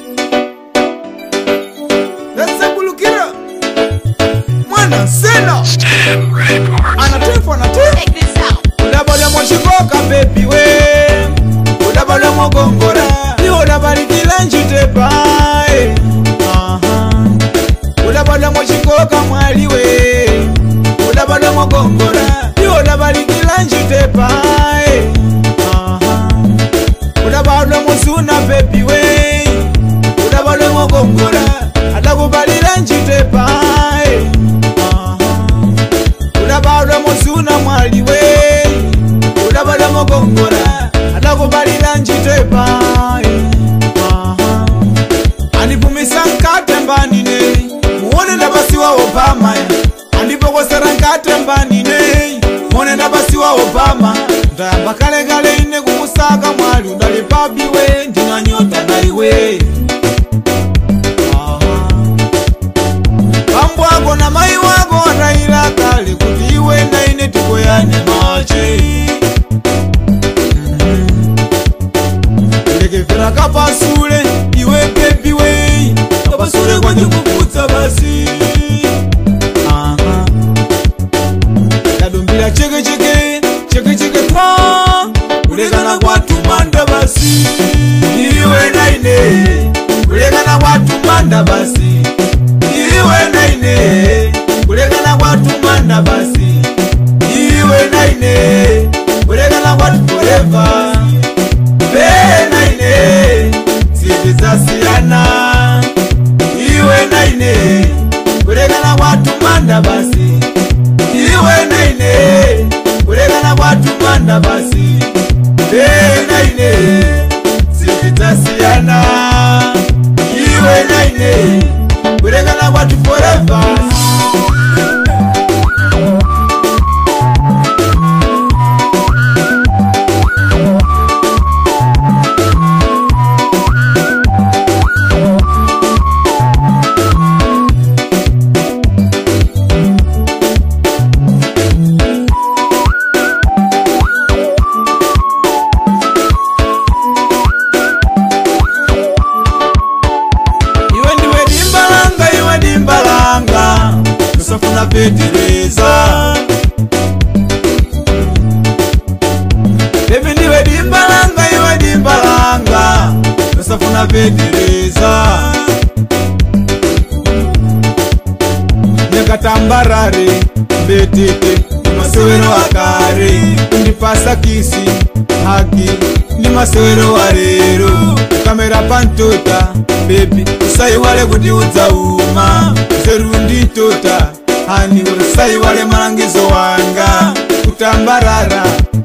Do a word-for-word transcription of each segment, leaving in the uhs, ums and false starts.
Tambarare, betete, masewero akare, undipasa kisi, haki, ni masewero warero, kamera pantota, baby, usai wale kuti udzauma, zerundi tota, haniwe, usai wale malangizo wanga, kutambarara,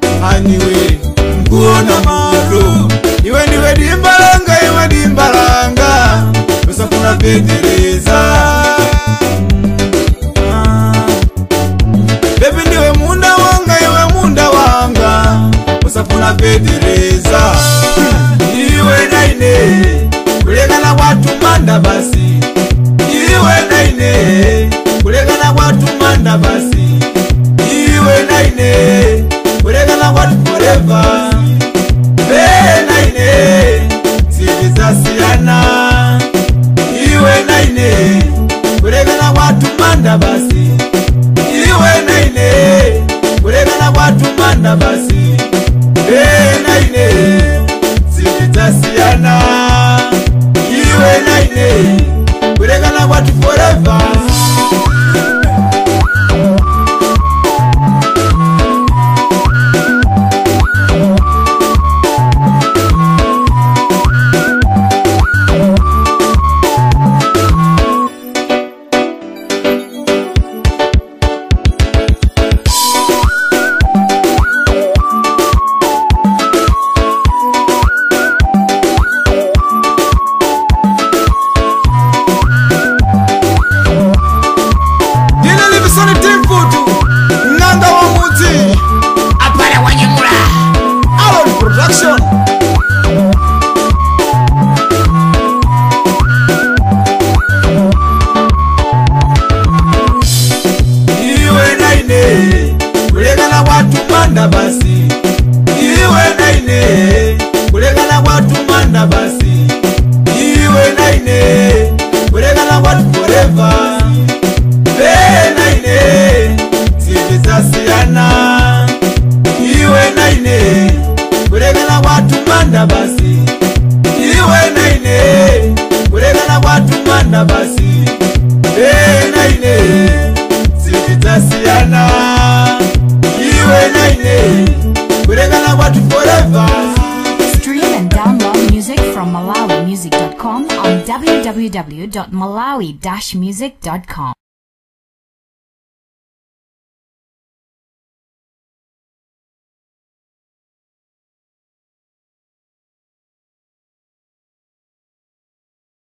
haniwe, mkuona maro, iwe ndiwe dimbalanga, iwe dimbalanga, usa kuna petereza. Baby niwe munda wanga, iwe munda wanga, usafuna petereza. Iwe naine, kulegana watu manda basi. Iwe naine, kulegana watu manda basi. Iwe naine, kulegana watu forever. Be naine, Sitidzalekana. Iwe naine, kulegana watu manda basi. Iwe naine, kulegana watu manda basi. Be naine, Sitidzalekana. Iwe naine, kulegana watu forever. w dot malawi dash music dot com.